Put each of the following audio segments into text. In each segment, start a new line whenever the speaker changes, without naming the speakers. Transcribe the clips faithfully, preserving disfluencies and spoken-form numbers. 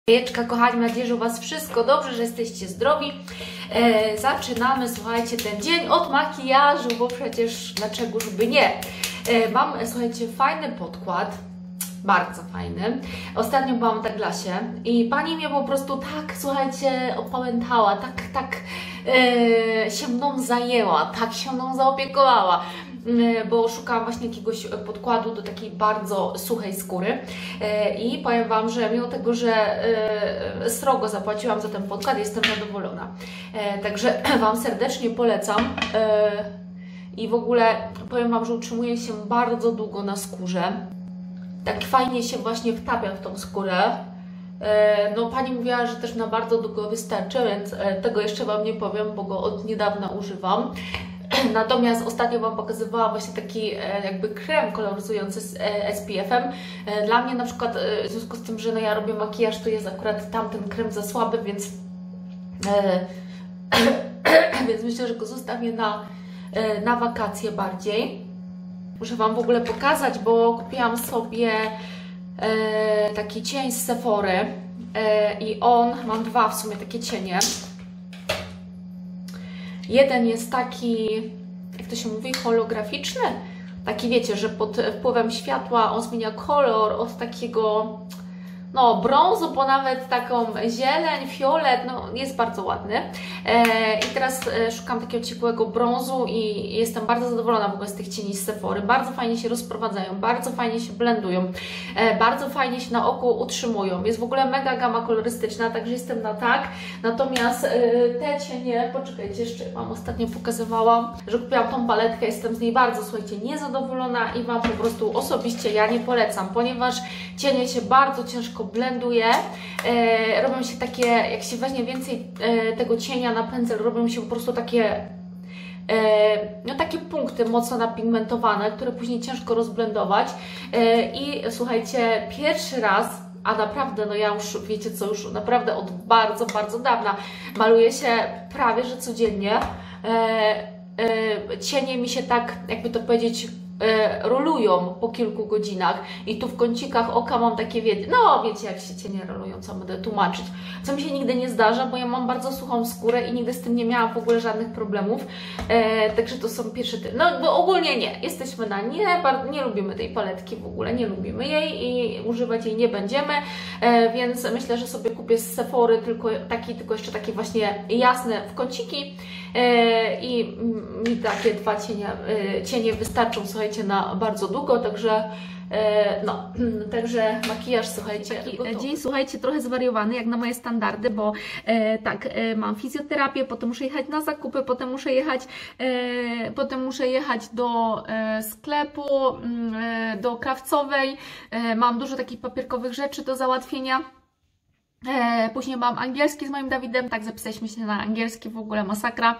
Jeczka, kochani, mam nadzieję, że u Was wszystko dobrze, że jesteście zdrowi. E, zaczynamy, słuchajcie, ten dzień od makijażu, bo przecież dlaczego żeby nie. E, mam, słuchajcie, fajny podkład, bardzo fajny. Ostatnio byłam w Douglasie i pani mnie po prostu tak, słuchajcie, opałętała, tak, tak e, się mną zajęła, tak się mną zaopiekowała. Bo szukałam właśnie jakiegoś podkładu do takiej bardzo suchej skóry i powiem Wam, że mimo tego, że srogo zapłaciłam za ten podkład, jestem zadowolona. Także Wam serdecznie polecam i w ogóle powiem Wam, że utrzymuje się bardzo długo na skórze. Tak fajnie się właśnie wtapia w tą skórę. No pani mówiła, że też na bardzo długo wystarczy, więc tego jeszcze Wam nie powiem, bo go od niedawna używam. Natomiast ostatnio Wam pokazywałam właśnie taki jakby krem koloryzujący z S P F em. Dla mnie na przykład, w związku z tym, że no ja robię makijaż, to jest akurat tamten krem za słaby, więc, więc myślę, że go zostawię na, na wakacje bardziej. Muszę Wam w ogóle pokazać, bo kupiłam sobie taki cień z Sephory i on, mam dwa w sumie takie cienie. Jeden jest taki, jak to się mówi, holograficzny. Taki wiecie, że pod wpływem światła on zmienia kolor od takiego no brązu po nawet taką zieleń, fiolet, no jest bardzo ładny. E, I teraz e, szukam takiego ciepłego brązu i jestem bardzo zadowolona w ogóle z tych cieni z Sephory. Bardzo fajnie się rozprowadzają, bardzo fajnie się blendują, e, bardzo fajnie się na oku utrzymują. Jest w ogóle mega gama kolorystyczna, także jestem na tak. Natomiast e, te cienie, poczekajcie, jeszcze Wam ostatnio pokazywałam, że kupiłam tą paletkę, jestem z niej bardzo, słuchajcie, niezadowolona i Wam po prostu osobiście ja nie polecam, ponieważ cienie się bardzo ciężko blenduje, e, robią się takie, jak się weźmie więcej e, tego cienia na pędzel, robią się po prostu takie e, no takie punkty mocno napigmentowane, które później ciężko rozblendować e, i słuchajcie, pierwszy raz, a naprawdę, no ja już, wiecie co, już naprawdę od bardzo, bardzo dawna maluję się prawie, że codziennie, e, e, cienie mi się tak, jakby to powiedzieć, rolują po kilku godzinach i tu w kącikach oka mam takie, wiecie, no wiecie jak się cienie rolują, co będę tłumaczyć, co mi się nigdy nie zdarza, bo ja mam bardzo suchą skórę i nigdy z tym nie miałam w ogóle żadnych problemów, e, także to są pierwsze, ty no bo ogólnie nie, jesteśmy na nie, nie lubimy tej paletki w ogóle, nie lubimy jej i używać jej nie będziemy, e, więc myślę, że sobie kupię z Sephory tylko taki, tylko jeszcze takie właśnie jasne w kąciki e, i mi takie dwa cienie, e, cienie wystarczą, słuchajcie, na bardzo długo, także e, no, także makijaż, słuchajcie,
taki dzień, słuchajcie, trochę zwariowany, jak na moje standardy, bo e, tak, e, mam fizjoterapię, potem muszę jechać na zakupy, potem muszę jechać, e, potem muszę jechać do e, sklepu, e, do krawcowej, e, mam dużo takich papierkowych rzeczy do załatwienia. E, później mam angielski z moim Dawidem, tak zapisaliśmy się na angielski, w ogóle masakra.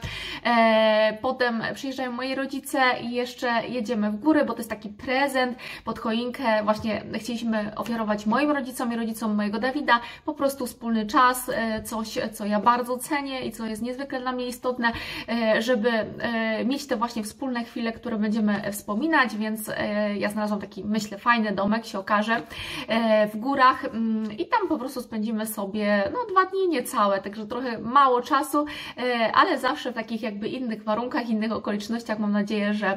E, potem przyjeżdżają moi rodzice i jeszcze jedziemy w góry, bo to jest taki prezent pod choinkę. Właśnie chcieliśmy ofiarować moim rodzicom i rodzicom mojego Dawida po prostu wspólny czas, e, coś, co ja bardzo cenię i co jest niezwykle dla mnie istotne, e, żeby e, mieć te właśnie wspólne chwile, które będziemy wspominać, więc e, ja znalazłam taki, myślę, fajny domek, się okaże, e, w górach mm, i tam po prostu spędzimy sobie no dwa dni niecałe, także trochę mało czasu, ale zawsze w takich jakby innych warunkach, innych okolicznościach. Mam nadzieję, że,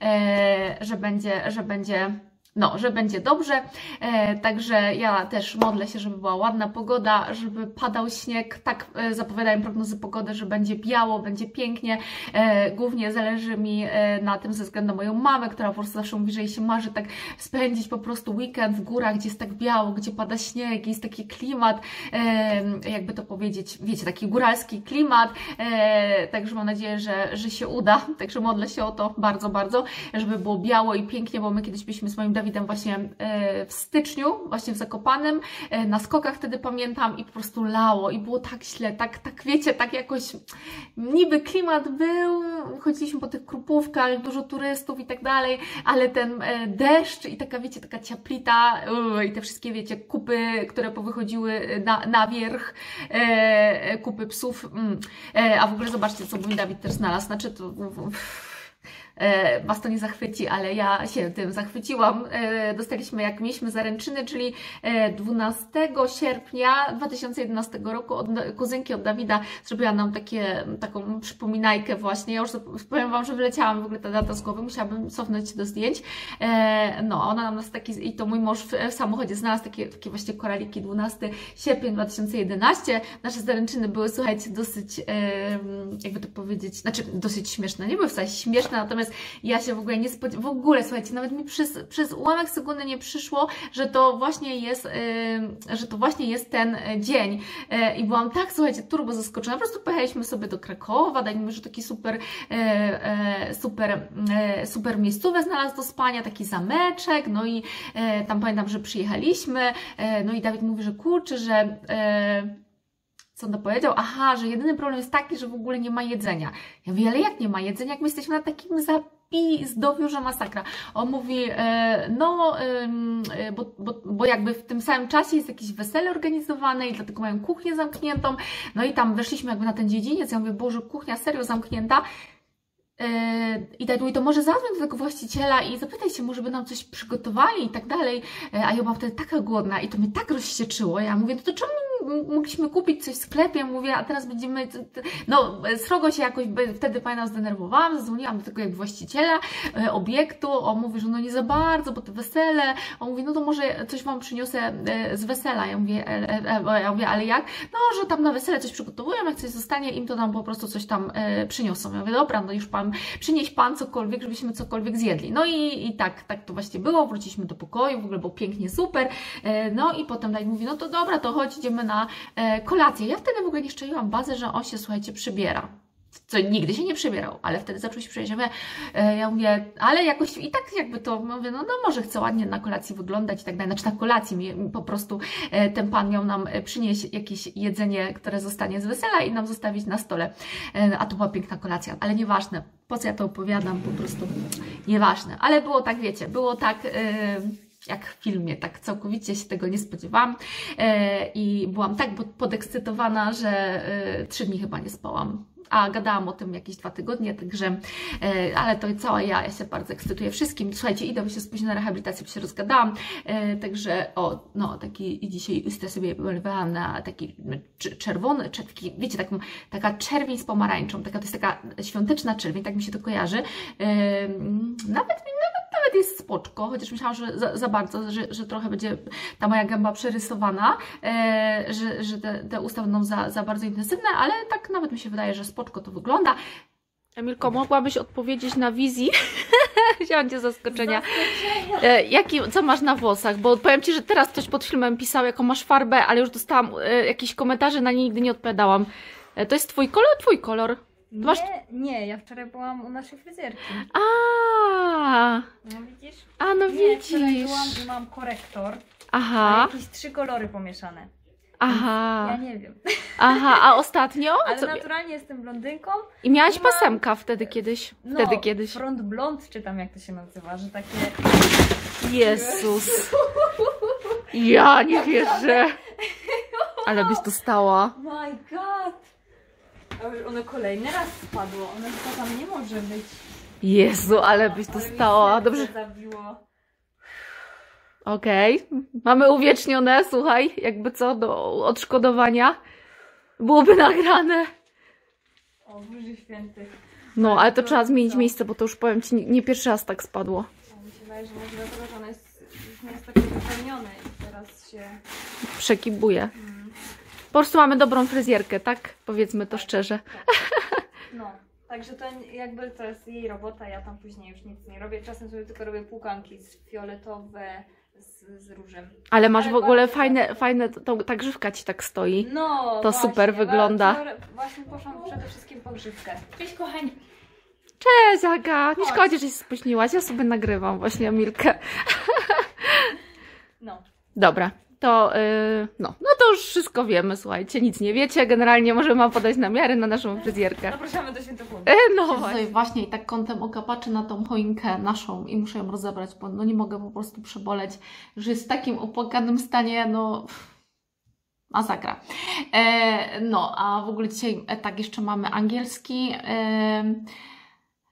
że będzie, że będzie No, że będzie dobrze, e, także ja też modlę się, żeby była ładna pogoda, żeby padał śnieg, tak e, zapowiadają prognozy pogody, że będzie biało, będzie pięknie, e, głównie zależy mi e, na tym ze względu na moją mamę, która po prostu zawsze mówi, że jej się marzy tak spędzić po prostu weekend w górach, gdzie jest tak biało, gdzie pada śnieg, jest taki klimat, e, jakby to powiedzieć, wiecie, taki góralski klimat, e, także mam nadzieję, że, że się uda, także modlę się o to bardzo, bardzo, żeby było biało i pięknie, bo my kiedyś byliśmy z moim Dawidem właśnie w styczniu, właśnie w Zakopanem, na skokach wtedy pamiętam i po prostu lało i było tak źle, tak, tak wiecie, tak jakoś niby klimat był, chodziliśmy po tych Krupówkach, dużo turystów i tak dalej, ale ten deszcz i taka wiecie, taka ciaplita yy, i te wszystkie wiecie, kupy, które powychodziły na, na wierzch, e, kupy psów, mm. e, a w ogóle zobaczcie, co mój Dawid też znalazł, znaczy to e, Was to nie zachwyci, ale ja się tym zachwyciłam. E, dostaliśmy, jak mieliśmy zaręczyny, czyli e, dwunastego sierpnia dwa tysiące jedenastego roku od kuzynki od Dawida zrobiła nam takie, taką przypominajkę właśnie. Ja już powiem Wam, że wyleciałam w ogóle ta data z głowy, musiałabym cofnąć się do zdjęć. E, no, ona nam nas taki, i to mój mąż w, w samochodzie znalazł takie, takie właśnie koraliki, dwunastego sierpnia dwa tysiące jedenastego. Nasze zaręczyny były, słuchajcie, dosyć, e, jakby to powiedzieć, znaczy dosyć śmieszne. Nie były wcale śmieszne, natomiast ja się w ogóle nie spodziewałam, w ogóle, słuchajcie, nawet mi przez, przez ułamek sekundy nie przyszło, że to właśnie jest, e, że to właśnie jest ten dzień. E, I byłam tak, słuchajcie, turbo zaskoczona. Po prostu pojechaliśmy sobie do Krakowa, daj mi, że taki super, e, e, super, e, super miejscówę znalazł do spania, taki zameczek, no i e, tam pamiętam, że przyjechaliśmy, e, no i Dawid mówi, że kurczę, że e, co on to powiedział? Aha, że jedyny problem jest taki, że w ogóle nie ma jedzenia. Ja mówię, ale jak nie ma jedzenia, jak my jesteśmy na takim zapizdowiu, że masakra. On mówi, e, no, e, bo, bo, bo jakby w tym samym czasie jest jakieś wesele organizowane i dlatego mają kuchnię zamkniętą. No i tam weszliśmy jakby na ten dziedziniec. Ja mówię, Boże, kuchnia serio zamknięta. I tak mówi, to może zadzwoń do tego właściciela i zapytaj się, może by nam coś przygotowali i tak dalej. A ja byłam wtedy taka głodna i to mnie tak rozścieczyło. Ja mówię, no to czemu mogliśmy kupić coś w sklepie? Mówię, a teraz będziemy... No, srogo się jakoś wtedy, pamiętam, zdenerwowałam, zadzwoniłam do tego jak właściciela e, obiektu. On mówi, że no nie za bardzo, bo to wesele. On mówi, no to może coś Wam przyniosę e, z wesela. Ja mówię, e, e, ja mówię, ale jak? No, że tam na wesele coś przygotowują, jak coś zostanie, im to nam po prostu coś tam e, przyniosą. Ja mówię, dobra, no już Pan, przynieś Pan cokolwiek, żebyśmy cokolwiek zjedli. No i, i tak, tak to właśnie było. Wróciliśmy do pokoju, w ogóle było pięknie, super. E, no i potem Daj mówi, no to dobra, to chodź, idziemy na e, kolację. Ja wtedy w ogóle nie szczeliłam bazę, że on się, słuchajcie, przybiera. Co nigdy się nie przybierał, ale wtedy zaczął się przebierać. Ja mówię, e, ja mówię, ale jakoś i tak jakby to, mówię, no, no może chce ładnie na kolacji wyglądać i tak dalej. Znaczy na kolacji mi, po prostu e, ten pan miał nam przynieść jakieś jedzenie, które zostanie z wesela i nam zostawić na stole. E, a to była piękna kolacja, ale nieważne. Po co ja to opowiadam? Po prostu nieważne. Ale było tak, wiecie, było tak... E, jak w filmie, tak całkowicie się tego nie spodziewałam e, i byłam tak podekscytowana, że e, trzy dni chyba nie spałam. A gadałam o tym jakieś dwa tygodnie, także, e, ale to cała ja, ja się bardzo ekscytuję wszystkim. Słuchajcie, idę, bo się spóźnię na rehabilitację, bo się rozgadałam, e, także o, no, taki dzisiaj ustę sobie polewałam na taki czerwony, czy taki, wiecie, taką, taka czerwień z pomarańczą, taka, to jest taka świąteczna czerwień, tak mi się to kojarzy. E, nawet, nawet, nawet jest spoczko, chociaż myślałam, że za, za bardzo, że, że trochę będzie ta moja gęba przerysowana, e, że, że te, te usta będą za, za bardzo intensywne, ale tak nawet mi się wydaje, że spoczko to wygląda. Emilko, mogłabyś odpowiedzieć na wizji? Wzięłam Cię z zaskoczenia. E, jaki, co masz na włosach? Bo powiem Ci, że teraz ktoś pod filmem pisał, jaką masz farbę, ale już dostałam e, jakieś komentarze, na nie nigdy nie odpowiadałam. E, to jest Twój kolor? Twój kolor?
Nie,
masz...
nie, ja wczoraj byłam u naszej fryzjerki.
A,
no widzisz?
A, no
nie,
widzisz.
Wczoraj byłam i mam korektor.
Aha.
Jakieś trzy kolory pomieszane.
Aha.
Ja nie wiem.
Aha, a ostatnio?
Ale
Co...
naturalnie jestem blondynką.
I miałaś
i mam...
pasemka wtedy kiedyś.
No,
Wtedy kiedyś.
front blond, czy tam jak to się nazywa, że takie...
Jezus. Ja nie wierzę. Ale byś dostała.
My God. Ono kolejny raz spadło. Ono chyba tam nie może być.
Jezu, ale byś dostała. Dobrze.
Zabiło.
Okej. Okay. Mamy uwiecznione, słuchaj, jakby co, do odszkodowania. Byłoby nagrane.
O Boże Święty.
No, ale to trzeba zmienić miejsce, bo to już powiem Ci, nie, nie pierwszy raz tak spadło.
Mi się wydaje, że może dlatego, że ono jest, już nie jest takie wypełnione i teraz się...
Przekibuje.
Hmm.
Po prostu mamy dobrą fryzjerkę, tak? Powiedzmy to szczerze.
Tak. No, także to jakby to jest jej robota, ja tam później już nic nie robię. Czasem sobie tylko robię płukanki z fioletowe, z, z różem.
Ale masz
Ale
w ogóle
bardzo
fajne,
tak.
fajne, to, ta grzywka Ci tak stoi.
No,
to
właśnie,
super wygląda.
Wczoraj właśnie poszłam przede wszystkim po grzywkę. Cześć kochani.
Cześć Aga, nie
Chodź.
szkodzi, że się spóźniłaś, ja sobie nagrywam właśnie Emilkę.
No.
Dobra, to yy, no, no to już wszystko wiemy, słuchajcie, nic nie wiecie, generalnie możemy Wam podać namiary na naszą fryzjerkę.
Zapraszamy do Świętochłody.
E, no
Tutaj
właśnie.
właśnie i tak kątem oka patrzę na tą choinkę naszą i muszę ją rozebrać, bo no nie mogę po prostu przeboleć, że jest w takim opłakanym stanie, no masakra. E, no, a w ogóle dzisiaj e, tak jeszcze mamy angielski. E,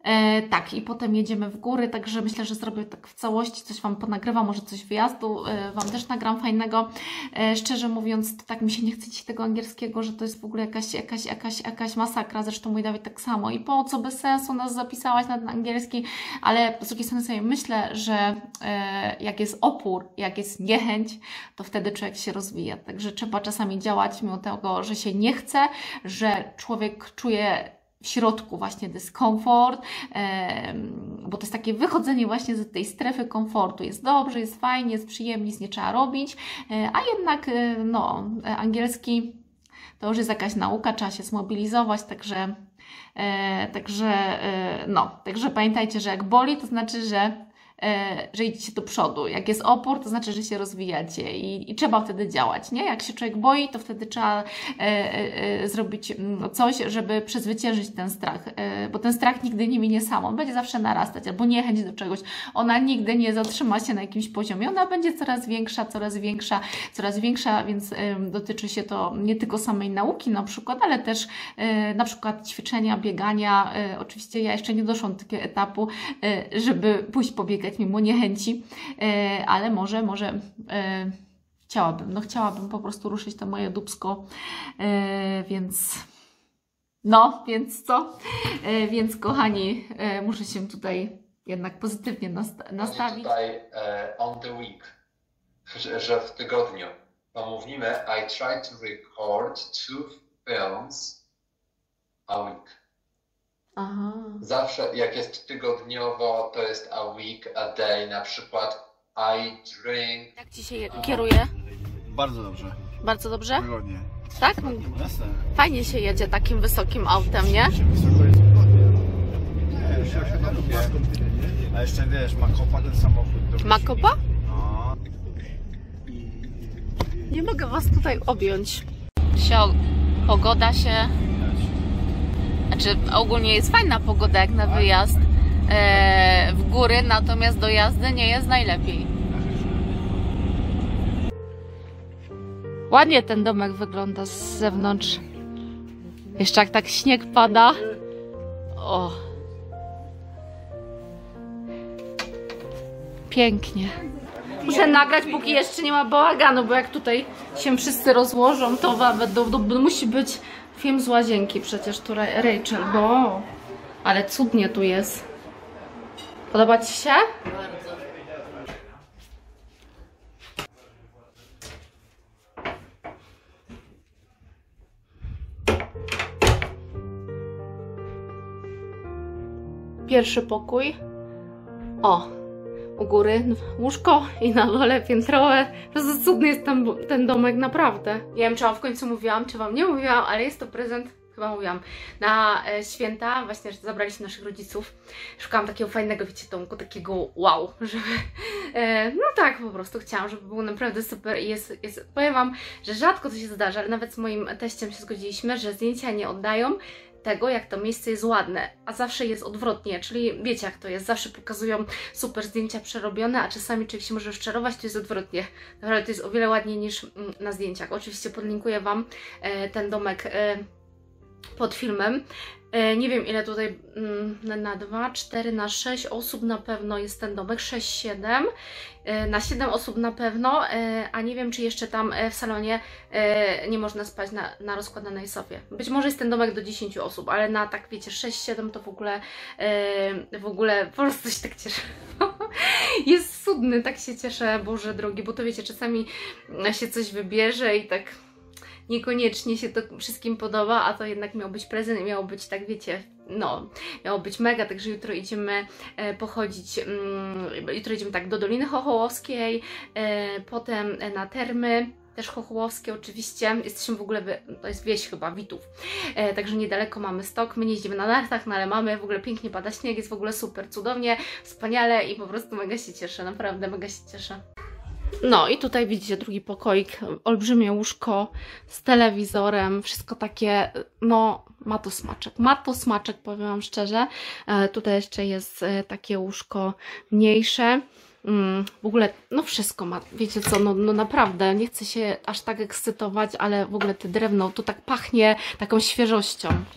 E, tak, i potem jedziemy w góry, także myślę, że zrobię tak w całości, coś Wam ponagrywam, może coś wyjazdu e, Wam też nagram fajnego. E, szczerze mówiąc, to tak mi się nie chce dziś tego angielskiego, że to jest w ogóle jakaś, jakaś, jakaś, jakaś masakra, zresztą mój Dawid tak samo. I po co bez sensu nas zapisałaś na ten angielski, ale z drugiej strony sobie myślę, że e, jak jest opór, jak jest niechęć, to wtedy człowiek się rozwija. Także trzeba czasami działać, mimo tego, że się nie chce, że człowiek czuje w środku właśnie dyskomfort, bo to jest takie wychodzenie właśnie z tej strefy komfortu. Jest dobrze, jest fajnie, jest przyjemnie, nic nie trzeba robić, a jednak no, angielski to już jest jakaś nauka, trzeba się zmobilizować, także, także, no, także pamiętajcie, że jak boli, to znaczy, że że idziecie do przodu. Jak jest opór, to znaczy, że się rozwijacie i, i trzeba wtedy działać, nie? Jak się człowiek boi, to wtedy trzeba e, e, zrobić coś, żeby przezwyciężyć ten strach, e, bo ten strach nigdy nie minie sam, on będzie zawsze narastać, albo niechęć do czegoś, ona nigdy nie zatrzyma się na jakimś poziomie, ona będzie coraz większa, coraz większa, coraz większa, więc e, dotyczy się to nie tylko samej nauki na przykład, ale też e, na przykład ćwiczenia, biegania, e, oczywiście ja jeszcze nie doszłam do takiego etapu, e, żeby pójść pobiegać mimo niechęci, ale może, może chciałabym, no chciałabym po prostu ruszyć to moje dupsko, więc no, więc co? Więc kochani, muszę się tutaj jednak pozytywnie nastawić.
Tutaj on the week, że, że w tygodniu, bo mówimy I try to record two films a week.
Aha.
Zawsze jak jest tygodniowo, to jest a week, a day, na przykład I drink.
Jak Ci się kieruje?
Bardzo dobrze.
Bardzo dobrze?
Wygodnie.
Tak?
Jasne.
Fajnie się jedzie takim wysokim autem, nie?
Wysoko jest wygodnie. A jeszcze wiesz, ma kopa ten samochód.
Ma kopa?
No.
Nie mogę Was tutaj objąć. Sio, pogoda się... Znaczy ogólnie jest fajna pogoda jak na wyjazd e, w góry, natomiast do jazdy nie jest najlepiej. Ładnie ten domek wygląda z zewnątrz. Jeszcze jak tak śnieg pada. O. Pięknie. Muszę nagrać, póki jeszcze nie ma bałaganu, bo jak tutaj się wszyscy rozłożą, to do, do, do, musi być film z łazienki przecież, tu Rachel, bo... Ale cudnie tu jest. Podoba Ci się? Bardzo. Pierwszy pokój. O, u góry łóżko i na dole piętrowe. Po prostu cudny jest ten, ten domek, naprawdę. Nie wiem, czy Wam w końcu mówiłam, czy Wam nie mówiłam, ale jest to prezent, chyba mówiłam, na e, święta. Właśnie zabraliśmy naszych rodziców. Szukałam takiego fajnego, wiecie, domku, takiego wow, żeby... E, no tak, po prostu chciałam, żeby był naprawdę super i jest, jest... Powiem Wam, że rzadko to się zdarza, ale nawet z moim teściem się zgodziliśmy, że zdjęcia nie oddają tego, jak to miejsce jest ładne, a zawsze jest odwrotnie, czyli wiecie jak to jest, zawsze pokazują super zdjęcia przerobione, a czasami człowiek się może wczarować, to jest odwrotnie. Naprawdę to jest o wiele ładniej niż na zdjęciach. Oczywiście podlinkuję Wam e, ten domek e, pod filmem. E, nie wiem ile tutaj mm, na dwa, cztery, na sześć osób na pewno jest ten domek, sześć, siedem. E, na siedem osób na pewno, e, a nie wiem czy jeszcze tam e, w salonie e, nie można spać na, na rozkładanej sofie. Być może jest ten domek do dziesięciu osób, ale na tak wiecie sześć, siedem to w ogóle e, w ogóle po prostu się tak cieszę. Jest cudny, tak się cieszę, Boże drogi, bo to wiecie, czasami się coś wybierze i tak niekoniecznie się to wszystkim podoba, a to jednak miał być prezent i miało być tak, wiecie, no, miało być mega, także jutro idziemy e, pochodzić, mm, jutro idziemy tak do Doliny Chochołowskiej, e, potem na Termy, też chochołowskie oczywiście, jesteśmy w ogóle, wy, to jest wieś chyba, Witów, e, także niedaleko mamy stok, my nie jeździmy na nartach, no ale mamy, w ogóle pięknie pada śnieg, jest w ogóle super, cudownie, wspaniale i po prostu mega się cieszę, naprawdę mega się cieszę. No i tutaj widzicie drugi pokoik, olbrzymie łóżko z telewizorem, wszystko takie, no ma to smaczek, ma to smaczek, powiem Wam szczerze. E, tutaj jeszcze jest e, takie łóżko mniejsze, mm, w ogóle no wszystko ma, wiecie co, no, no naprawdę, nie chcę się aż tak ekscytować, ale w ogóle te drewno tu tak pachnie taką świeżością.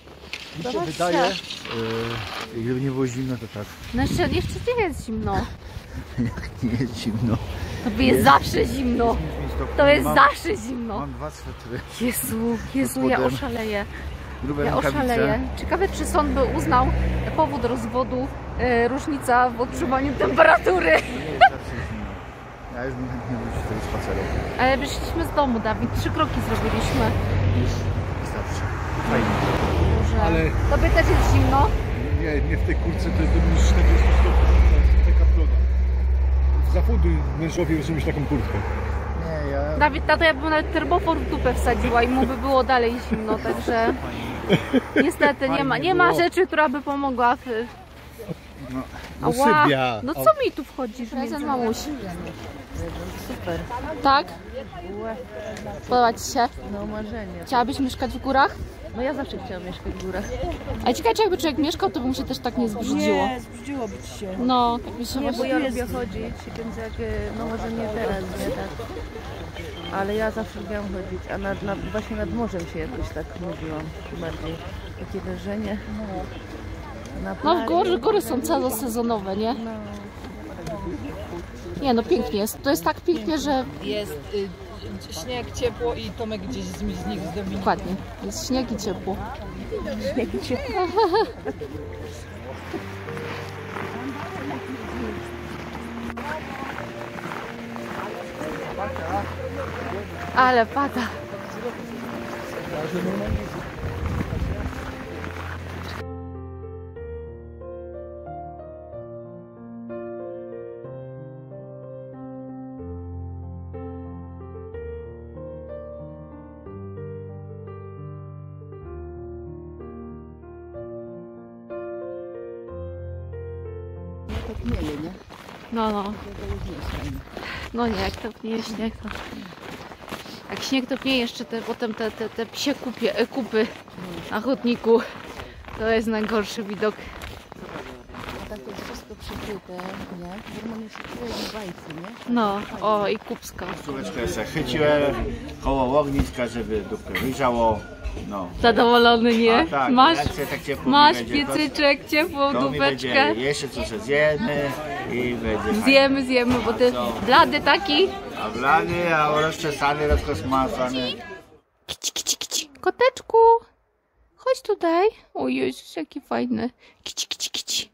Mi się
Zobaczcie.
wydaje, yy, gdyby nie było zimno, to tak.
No jeszcze, jeszcze nie jest zimno.
Nie jest zimno.
To jest zawsze zimno. To jest
mam,
zawsze zimno.
Mam dwa swetry.
Jezu, Jezu, ja
spodem.
oszaleję.
Grube
Ja
rękawice.
oszaleję. Ciekawe, czy sąd by uznał powód rozwodu e, różnica w odczuwaniu temperatury.
To nie jest zawsze zimno. Ja już bym chętnie wrócił z tego spaceru.
Ale wyszliśmy z domu, Dawid. Trzy kroki zrobiliśmy.
Już wystarczy. Fajnie.
Boże.
Ale
Tobie też jest zimno?
nie, nie w tej kurce, to jest minus czterdzieści stopni. To jest taka ploda. Zafunduj mężowi rozumieć taką kurtkę.
Nie, ja...
Dawid, tato, ja bym nawet termofor w dupę wsadziła i mu by było dalej zimno, także niestety nie ma, nie ma rzeczy, która by pomogła w...
No,
Ała.
Sybia.
No co mi tu wchodzisz? Prezent mamuś. Super. Tak? Podoba Ci się?
No marzenie.
Chciałabyś mieszkać w górach?
No ja zawsze chciałam mieszkać w górach.
A ciekawe, czy jakby człowiek mieszkał, to by mu się też tak nie zbrzydziło.
Nie, zbrzydziłoby ci się.
No, tak by się
Nie, bo
właśnie...
ja lubię chodzić, więc jak, e, no może nie teraz, nie tak. Ale ja zawsze lubiłam chodzić, a nad, nad, właśnie nad morzem się jakoś tak nudziłam bardziej. Takie leżenie. Na
No,
plaży.
góry, góry są całosezonowe, nie?
No.
Nie, no pięknie jest. To jest tak pięknie, że
Jest y, śnieg, ciepło i Tomek gdzieś z, z nich z Dominiką.
dokładnie. Jest śnieg i ciepło. Ale pada. No, no. No nie, jak topnieje śnieg, to... Jak śnieg topnieje jeszcze te, potem te, te, te psie kupie, e, kupy na chodniku, to jest najgorszy widok.
Tak to jest wszystko przykryte, nie? Normalnie się czuje jak w bajce, nie?
No, o i kupska.
Stóweczkę se chyciłem koło ogniska, żeby dupkę wygrzało. No.
Zadowolony, nie?
A tak,
masz
jak się tak ciepło
masz
mi będzie, to-
piecyczek, ciepłą
To mi będzie
dupeczkę.
jeszcze coś zjemy i będzie fajnie.
Zjemy, zjemy, bo ty blady taki.
A blany, a rozczesany, rozkosmacany.
Kici, kici, kici. Koteczku, chodź tutaj. O Jezus, jaki fajny. Kici, kici, kici.